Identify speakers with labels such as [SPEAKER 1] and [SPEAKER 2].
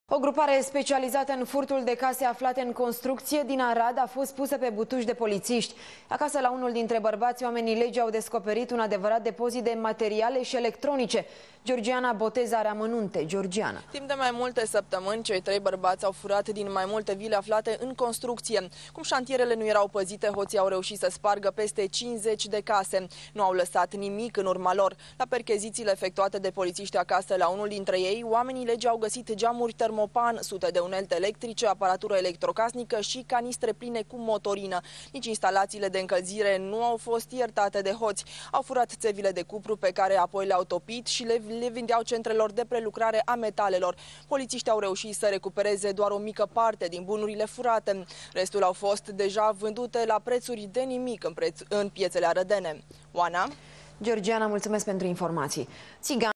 [SPEAKER 1] O grupare specializată în furtul de case aflate în construcție din Arad a fost pusă pe butuci de polițiști. Acasă la unul dintre bărbați, oamenii legii au descoperit un adevărat depozit de materiale și electronice. Georgiana Botez are amănunte. Georgiana.
[SPEAKER 2] Timp de mai multe săptămâni, cei trei bărbați au furat din mai multe vile aflate în construcție. Cum șantierele nu erau păzite, hoții au reușit să spargă peste 50 de case. Nu au lăsat nimic în urma lor. La perchezițiile efectuate de polițiști acasă la unul dintre ei, oamenii legii au găsit geamuri termopan, sute de unelte electrice, aparatură electrocasnică și canistre pline cu motorină. Nici instalațiile de încălzire nu au fost iertate de hoți. Au furat țevile de cupru pe care apoi le-au topit și le vindeau centrelor de prelucrare a metalelor. Polițiștii au reușit să recupereze doar o mică parte din bunurile furate. Restul au fost deja vândute la prețuri de nimic în piețele arădene. Oana?
[SPEAKER 1] Georgiana, mulțumesc pentru informații.